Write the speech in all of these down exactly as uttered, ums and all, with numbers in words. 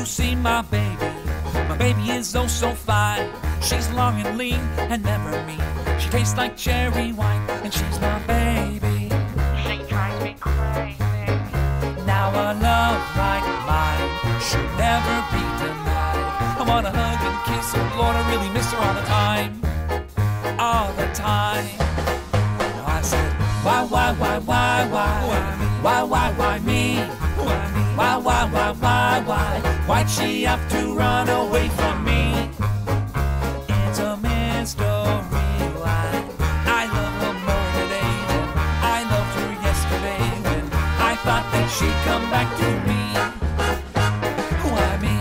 you see my baby, my baby is oh so fine. She's long and lean and never mean. She tastes like cherry wine, and she's my baby. She drives me crazy. Now a love like mine should never be denied. I wanna hug and kiss her, Lord, I really miss her all the time, all the time. Now I said, why, why, why, why, why, why, why, why me? Why, why, why, why, why, why'd she have to run away from me? It's a mystery why I love her more today than I loved her yesterday, when I thought that she'd come back to me. Why me?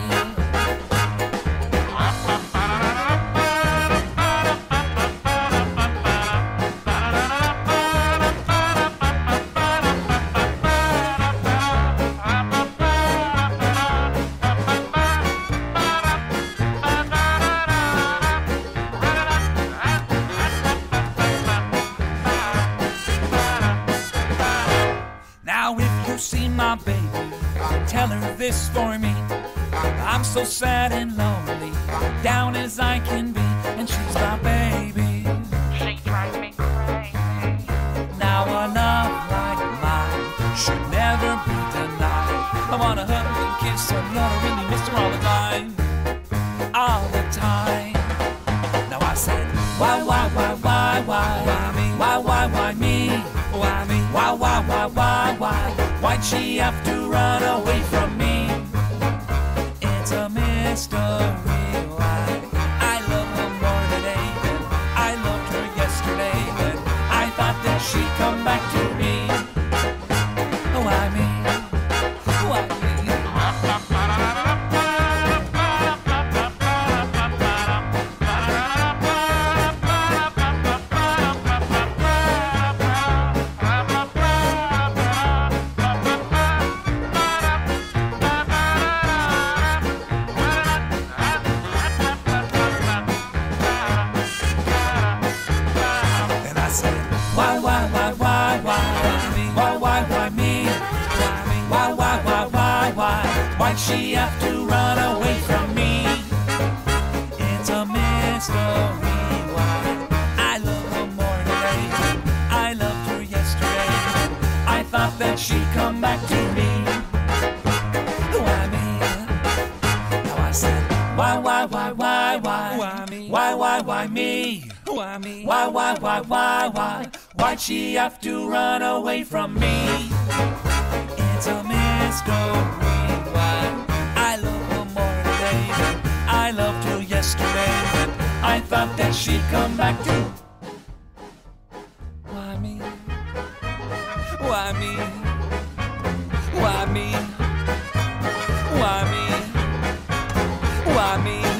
Now if you see my baby, tell her this for me. I'm so sad and lonely, down as I can be, and she's my baby. She drives me crazy. Now a love like mine should never be denied. I wanna hug and kiss her, Lord, I really miss her all the time, all the time. Now I said, why, why, why, why, why, why me? Why, why, why me? Why me? Why, why, why, why, why? Why'd she have to run away from me? It's a mystery why I love her more today than I loved her yesterday, when I thought that she'd come back to me. Why me? Why me? Why, why, why, why, why, why, why, why me? Why, why, why, why, why, why'd she have to run away from me? It's a mystery why I love her more today than I loved her yesterday. I thought that she'd come back to me. Why me? Now I said, why, why, why, why, why, why, why, why me? Why me? Why, why, why, why, why? Why'd she have to run away from me? It's a mystery why I love her more today than I loved her yesterday, when I thought that she'd come back to. Why me? Why me? Why me? Why me? Why me?